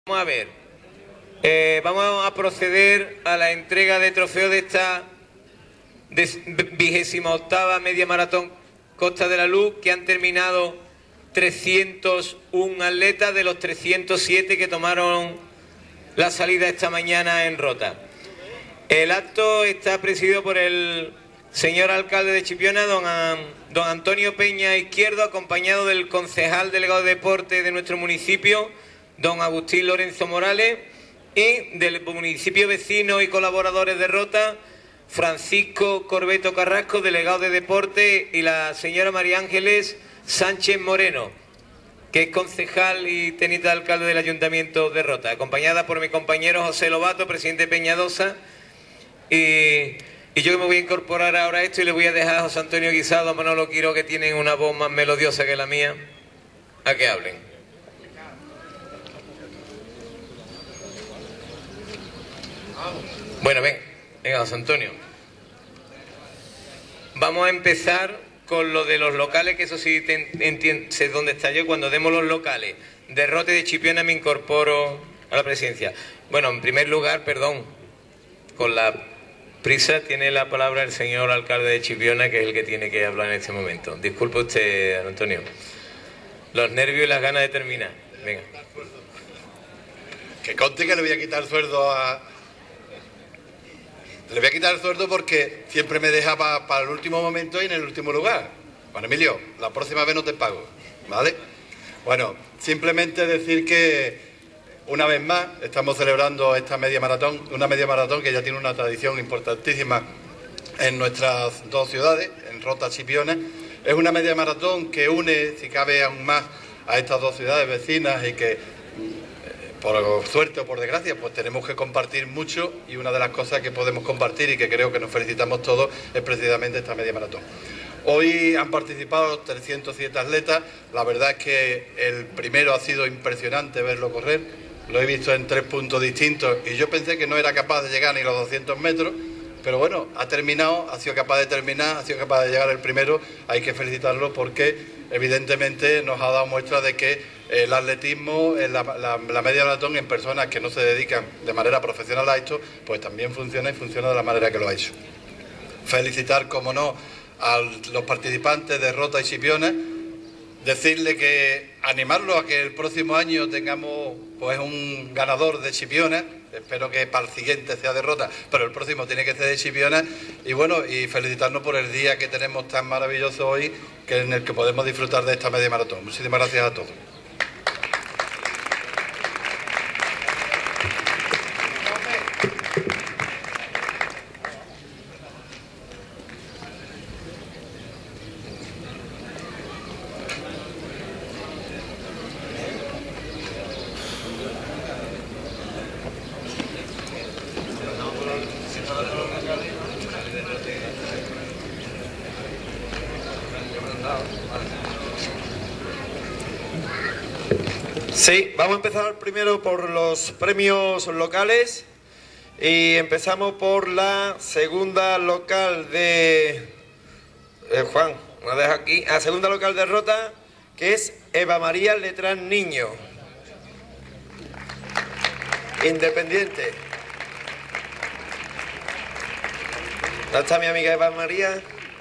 Vamos a ver, vamos a proceder a la entrega de trofeo de esta 28ª media maratón Costa de la Luz, que han terminado 301 atletas de los 307 que tomaron la salida esta mañana en Rota. El acto está presidido por el señor alcalde de Chipiona, don Antonio Peña Izquierdo, acompañado del concejal delegado de deporte de nuestro municipio, don Agustín Lorenzo Morales, y del municipio vecino y colaboradores de Rota, Francisco Corbeto Carrasco, delegado de deporte, y la señora María Ángeles Sánchez Moreno, que es concejal y teniente de alcalde del Ayuntamiento de Rota, acompañada por mi compañero José Lobato, presidente de Peñadosa, y yo que me voy a incorporar ahora a esto y le voy a dejar a José Antonio Guisado, a Manolo Quiro, que tienen una voz más melodiosa que la mía, a que hablen. Bueno, venga, José Antonio. Vamos a empezar con lo de los locales, que eso sí sé dónde está yo. Cuando demos los locales de Rota y de Chipiona me incorporo a la presidencia. Bueno, en primer lugar, perdón, con la prisa tiene la palabra el señor alcalde de Chipiona, que es el que tiene que hablar en este momento. Disculpe usted, Antonio. Los nervios y las ganas de terminar. Venga. Que conste que le voy a quitar el sueldo a... Le voy a quitar el sueldo porque siempre me deja para el último momento y en el último lugar. Juan Emilio, la próxima vez no te pago, ¿vale? Bueno, simplemente decir que una vez más estamos celebrando esta media maratón, una media maratón que ya tiene una tradición importantísima en nuestras dos ciudades, en Rota y Chipiona. Es una media maratón que une, si cabe aún más, a estas dos ciudades vecinas y que, por suerte o por desgracia, pues tenemos que compartir mucho, y una de las cosas que podemos compartir y que creo que nos felicitamos todos es precisamente esta media maratón. Hoy han participado 307 atletas. La verdad es que el primero ha sido impresionante verlo correr. Lo he visto en 3 puntos distintos y yo pensé que no era capaz de llegar ni los 200 metros, pero bueno, ha terminado, ha sido capaz de terminar, ha sido capaz de llegar el primero. Hay que felicitarlo porque evidentemente nos ha dado muestra de que el atletismo, la media maratón, en personas que no se dedican de manera profesional a esto, pues también funciona, y funciona de la manera que lo ha hecho. Felicitar, como no, a los participantes de Rota y Chipiona, decirle que animarlo a que el próximo año tengamos pues un ganador de Chipiona. Espero que para el siguiente sea de Rota, pero el próximo tiene que ser de Chipiona. Y bueno, y felicitarnos por el día que tenemos tan maravilloso hoy, que en el que podemos disfrutar de esta media maratón. Muchísimas gracias a todos. Sí, vamos a empezar primero por los premios locales y empezamos por la segunda local de... Juan, ¿me deja aquí? La segunda local de Rota, que es Eva María Letrán Niño, independiente. ¿Dónde está mi amiga Eva María?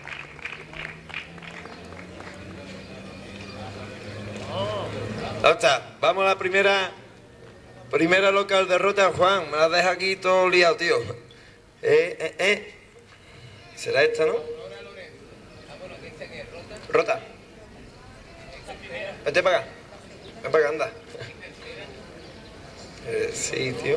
¿Dónde está? Vamos a la primera local de Rota. Juan, me la deja aquí todo liado, tío. ¿Será esta, no? Rota. Vete para acá. Ven para acá, anda. Sí, tío.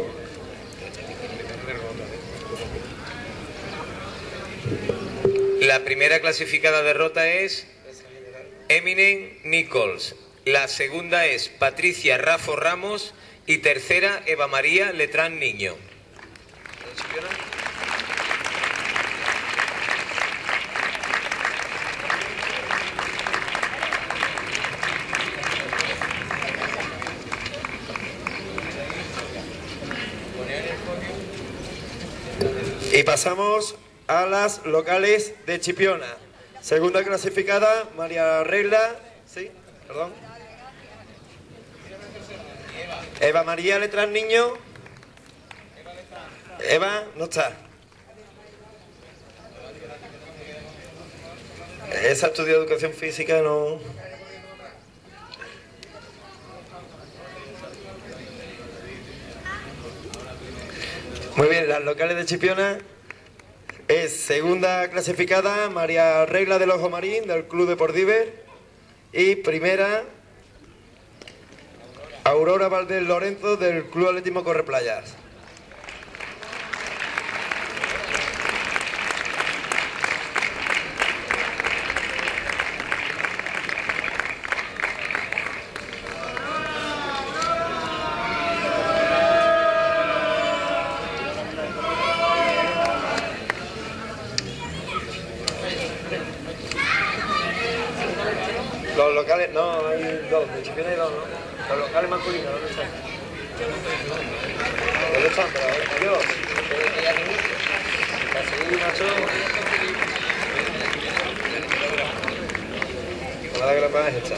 La primera clasificada de Rota es Eminem Nichols. La segunda es Patricia Rafo Ramos y tercera Eva María Letrán Niño. Y pasamos a las locales de Chipiona. Segunda clasificada, María Regla. Sí, perdón. Eva María Letras Niño. Eva no está. Esa estudia educación física, no. Muy bien, las locales de Chipiona es segunda clasificada María Regla del Ojo Marín del Club de Pordiver y primera Aurora Valdés Lorenzo del Club Atletismo Correplayas. Los locales, no, hay dos, de Chipiona hay dos, ¿no? Los locales masculinos, ¿dónde están? ¿Dónde están? Pero, adiós. Nada que la puedas echar.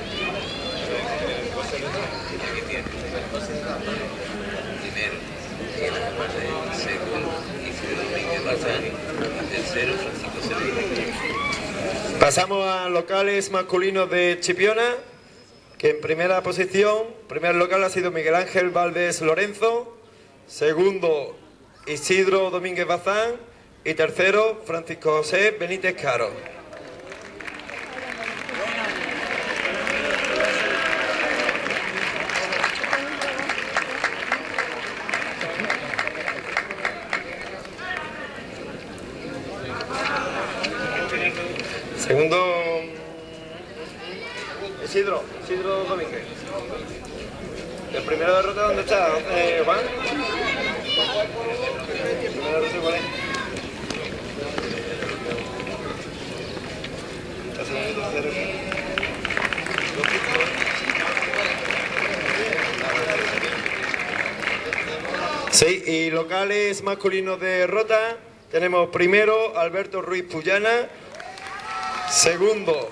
Primero, segundo, Isidro Domínguez Bazán, y tercero, Francisco Sevilla. Pasamos a locales masculinos de Chipiona, que en primera posición, primer local ha sido Miguel Ángel Valdés Lorenzo, segundo Isidro Domínguez Bazán y tercero Francisco José Benítez Caro. Segundo, Isidro Domínguez. ¿El primero derrota dónde está, Juan? ¿El primero derrota cuál es? Sí, y locales masculinos de Rota tenemos primero Alberto Ruiz Puyana. Segundo,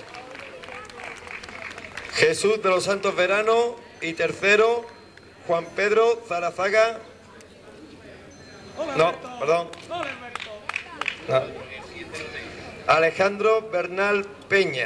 Jesús de los Santos Verano. Y tercero, Juan Pedro Zarazaga. No, perdón. No. Alejandro Bernal Peña.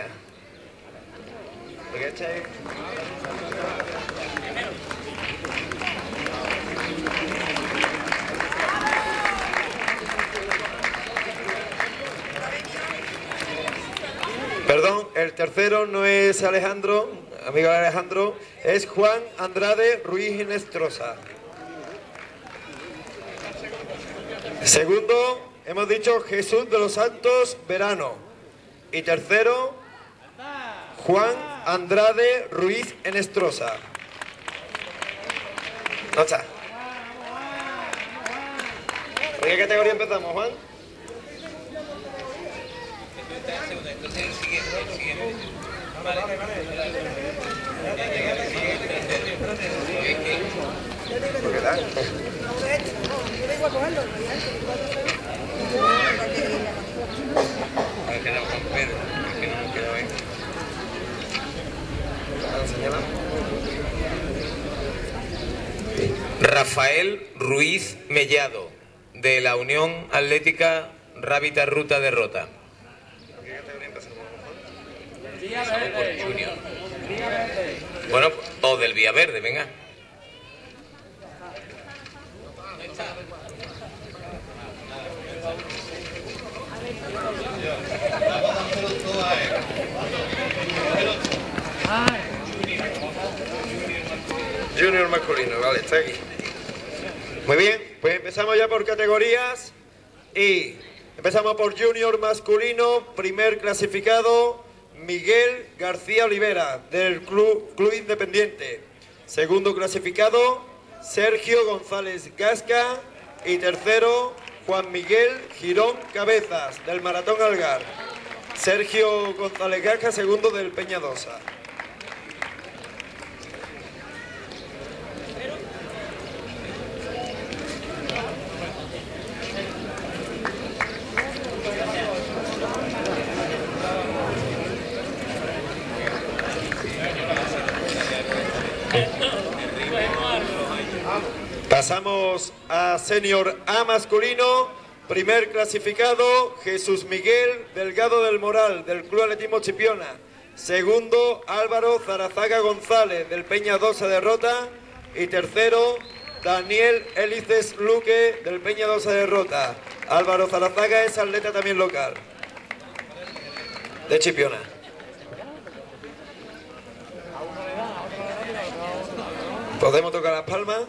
Perdón, el tercero no es Alejandro, amigo de Alejandro, es Juan Andrade Ruiz Inestrosa. Segundo, hemos dicho Jesús de los Santos Verano. Y tercero, Juan Andrade Ruiz Enestrosa. No está. ¿Por qué categoría empezamos, Juan? ¿Qué tal? Rafael Ruiz Mellado, de la Unión Atlética Rábita Ruta de Rota. Empezamos por Junior. Bueno, o del Vía Verde, venga. Junior masculino, vale, está aquí. Muy bien, pues empezamos ya por categorías y empezamos por Junior masculino, primer clasificado Miguel García Olivera del Club Independiente. Segundo clasificado Sergio González Gasca y tercero Juan Miguel Girón Cabezas del Maratón Algar. Sergio González Gasca, segundo del Peñadosa. Pasamos a Senior A masculino. Primer clasificado, Jesús Miguel Delgado del Moral, del Club Atletismo Chipiona. Segundo, Álvaro Zarazaga González, del Peñadosa de Rota. Y tercero, Daniel Hélices Luque, del Peñadosa de Rota. Álvaro Zarazaga es atleta también local, de Chipiona. Podemos tocar las palmas.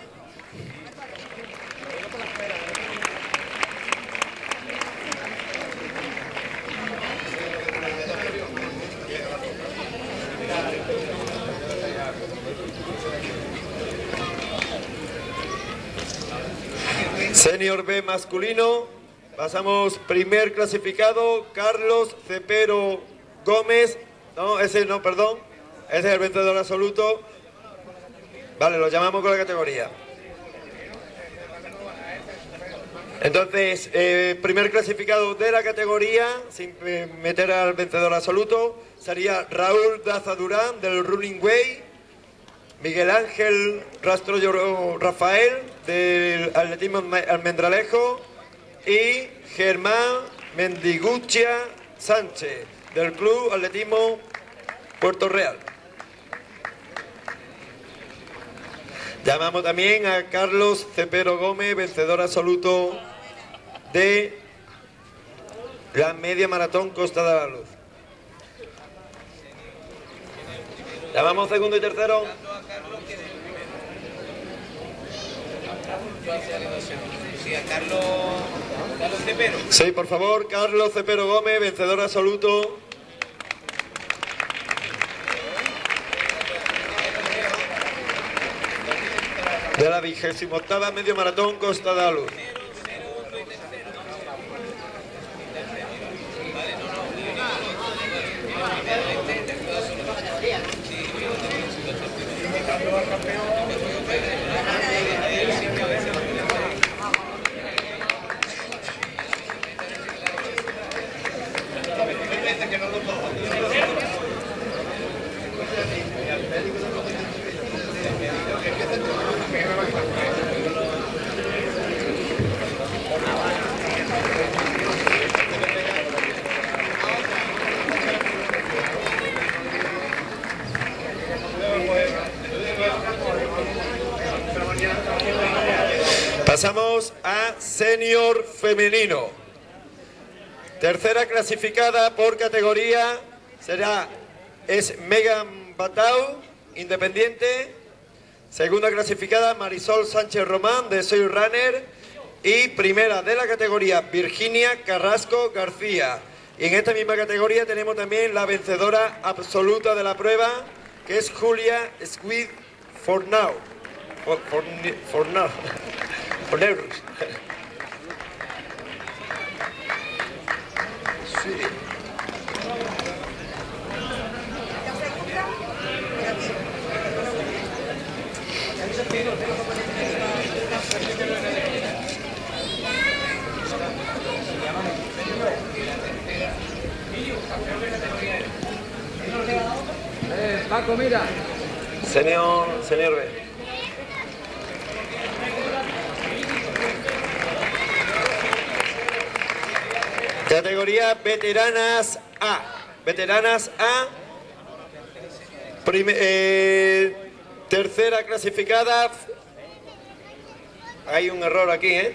Senior B masculino, pasamos primer clasificado, Carlos Cepero Gómez, no, ese no, perdón, ese es el vencedor absoluto. Vale, lo llamamos con la categoría. Entonces, primer clasificado de la categoría, sin meter al vencedor absoluto, sería Raúl Daza Durán, del Running Way. Miguel Ángel Rastroyo Rafael, del Atletismo Almendralejo. Y Germán Mendigucha Sánchez, del Club Atletismo Puerto Real. Llamamos también a Carlos Cepero Gómez, vencedor absoluto de la media maratón Costa de la Luz. Llamamos segundo y tercero. Sí, a Carlos Cepero. Sí, por favor, Carlos Cepero Gómez, vencedor absoluto. De la 28ª medio maratón Costa de la Luz. Pasamos a Senior Femenino. Tercera clasificada por categoría es Megan Batau, independiente. Segunda clasificada Marisol Sánchez Román, de Soy Runner. Y primera de la categoría Virginia Carrasco García. Y en esta misma categoría tenemos también la vencedora absoluta de la prueba, que es Julia Squid Fornau. Fornau. Forneus. Sí. Paco, mira. Señor B. Categoría Veteranas A. Veteranas A. Tercera clasificada. Hay un error aquí, ¿eh?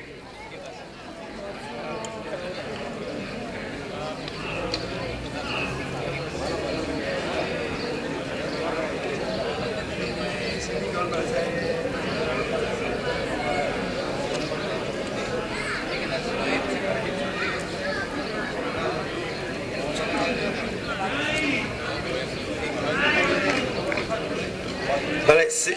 Vale, sí,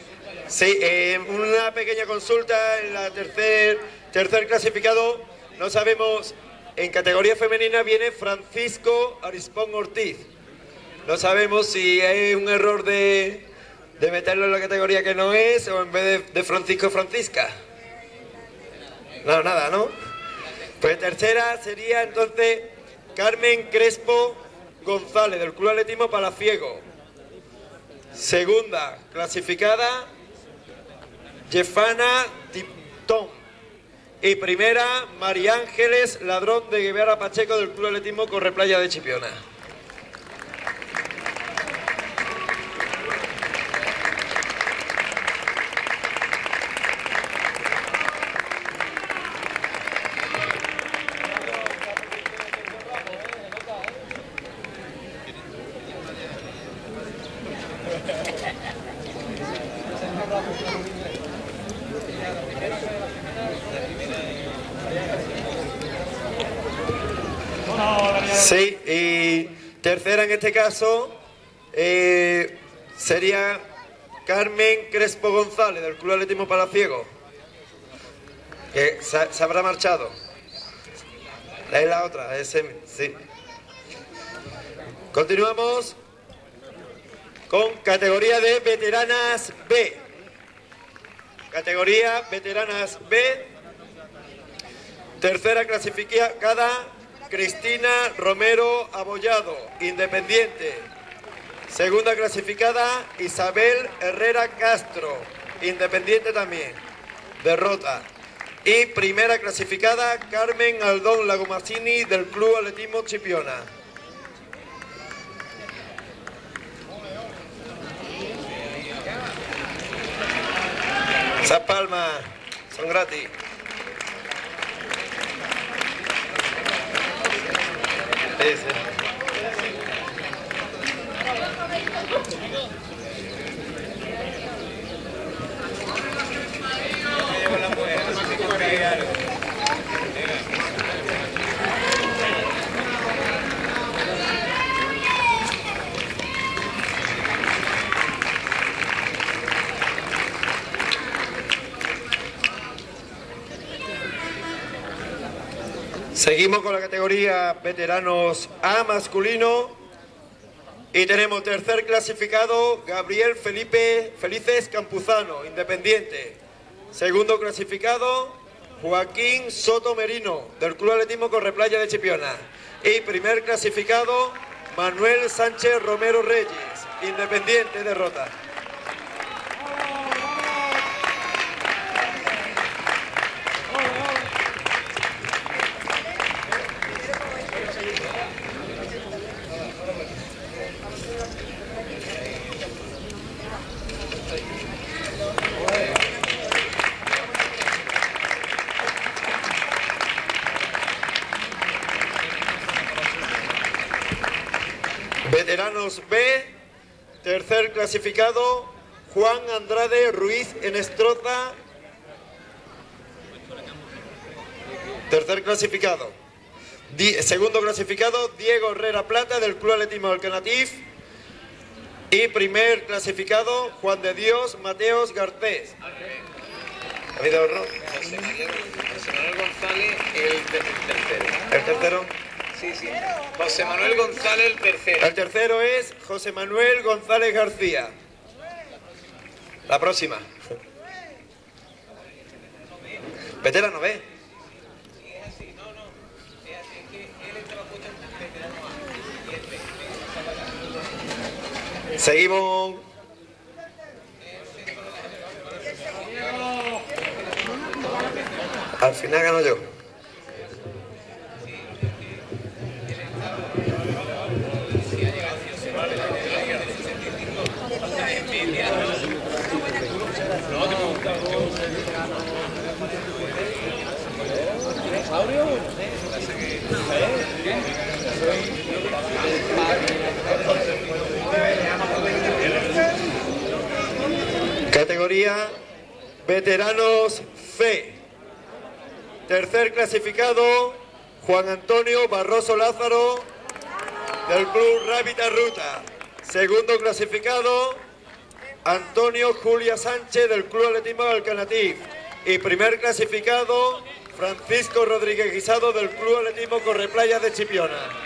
una pequeña consulta en la tercer clasificado. No sabemos, en categoría femenina viene Francisco Arispón Ortiz. No sabemos si es un error de meterlo en la categoría que no es, o en vez de Francisco Francisca. No, nada, ¿no? Pues tercera sería entonces Carmen Crespo González, del Club Atletismo Palaciego. Segunda clasificada Jefana Tipton. Y primera, María Ángeles Ladrón de Guevara Pacheco del Club Atletismo Correplaya de Chipiona. Sí, y tercera en este caso sería Carmen Crespo González del Club Atletismo Palaciego, que se habrá marchado. Es la otra, sí. Continuamos con categoría de veteranas B. Categoría veteranas B. Tercera clasificada, Cristina Romero Abollado, Independiente. Segunda clasificada, Isabel Herrera Castro, Independiente también, derrota. Y primera clasificada, Carmen Aldón Lagomarsini del Club Atletismo Chipiona. Esas palmas son gratis. Sí, sí. Seguimos con la categoría veteranos A masculino y tenemos tercer clasificado Gabriel Felices Campuzano, Independiente. Segundo clasificado Joaquín Soto Merino del Club Atletismo Correplaya de Chipiona. Y primer clasificado Manuel Sánchez Romero Reyes, Independiente, derrota. Veteranos B, tercer clasificado, Juan Andrade Ruiz Enestroza, tercer clasificado. Segundo clasificado, Diego Herrera Plata del Club Atletismo Alcanatif. Y primer clasificado, Juan de Dios Mateos Garcés. ¿Ha habido error? José Manuel González, el tercero. ¿El tercero? Sí, sí. José Manuel González, el tercero. El tercero es José Manuel González García. La próxima. Veterano B. Seguimos. Al final gano yo. Categoría veteranos C. Tercer clasificado Juan Antonio Barroso Lázaro del Club Rábita Ruta. Segundo clasificado Antonio Julia Sánchez del Club Atletismo Alcanatif. Y primer clasificado Francisco Rodríguez Guisado del Club Atletismo Correplaya de Chipiona.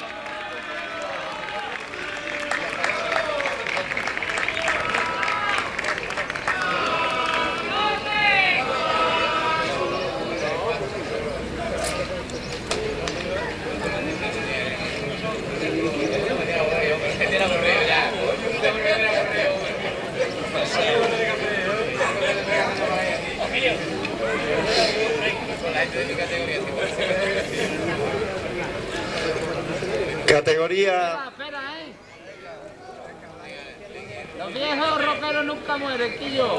Categoría... Espera, Los viejos rockeros nunca mueren, Quillo.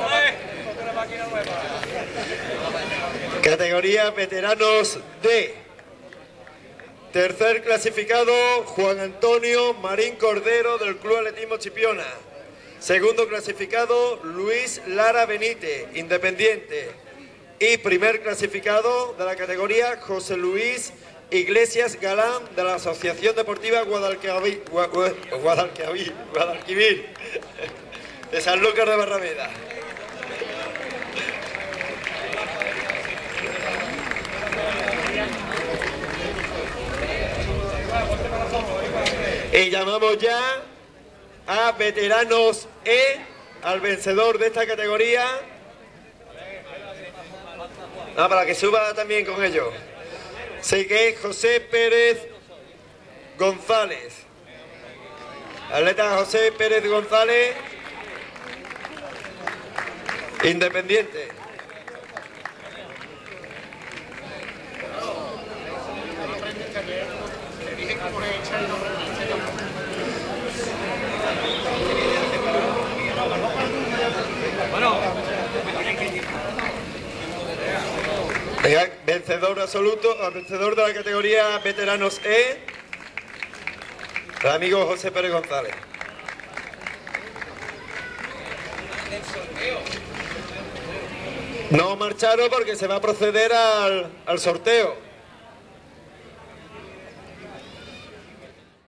Categoría veteranos D. Tercer clasificado, Juan Antonio Marín Cordero del Club Atletismo Chipiona. Segundo clasificado, Luis Lara Benítez, Independiente. Y primer clasificado de la categoría, José Luis Iglesias Galán de la Asociación Deportiva Guadalquivir de Sanlúcar de Barrameda. Y llamamos ya a veteranos E, al vencedor de esta categoría. Para que suba también con ellos. Así que José Pérez González. Atleta José Pérez González, Independiente. Vencedor absoluto, vencedor de la categoría veteranos E, el amigo José Pérez González. No marcharon porque se va a proceder al sorteo.